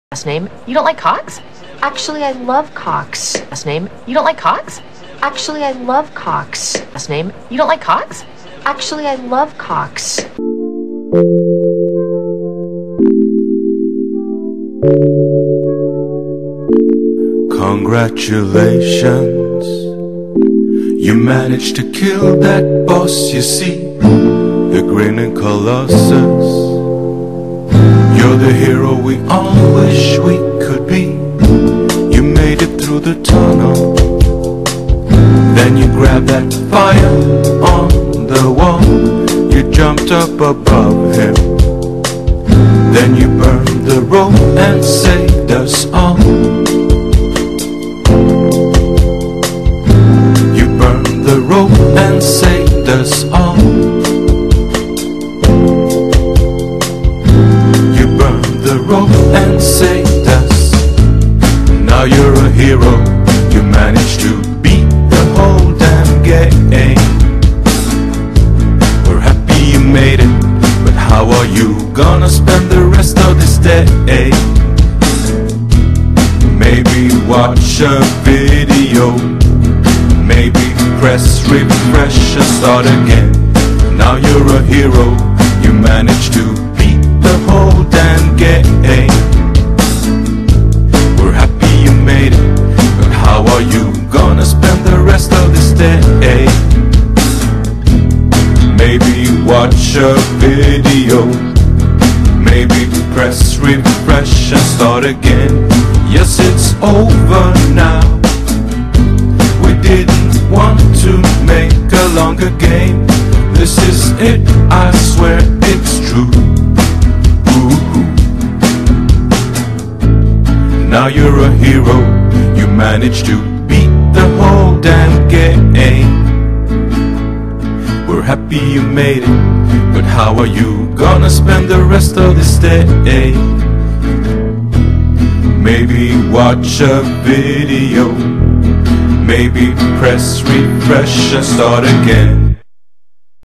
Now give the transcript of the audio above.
Last name, you don't like cocks? Actually, I love cocks. Last name, you don't like cocks? Actually, I love cocks. Last name, you don't like cocks? Actually, I love cocks. Congratulations, you managed to kill that boss, you see, the grinning colossus. You're the hero we all wish we could be. You made it through the tunnel. Then you grabbed that fire on the wall. You jumped up above him. Then you burned the rope and saved us all. You burned the rope and saved us all. You burned the rope and saved us. Now you're a hero. You managed to beat the whole damn game. We're happy you made it, but how are you gonna spend the rest of this day? Maybe watch a video, maybe press refresh and start again. Now you're a hero. You managed to beat the whole damn game. We're happy you made it, but how are you gonna spend the rest of this day? Maybe watch a video, maybe press refresh and start again. Yes, it's over now. We didn't want to make a longer game. This is it, I swear it's true. Ooh. Now you're a hero. You managed to beat the whole damn game. We're happy you made it, but how are you gonna spend the rest of this day? Maybe watch a video, maybe press refresh and start again.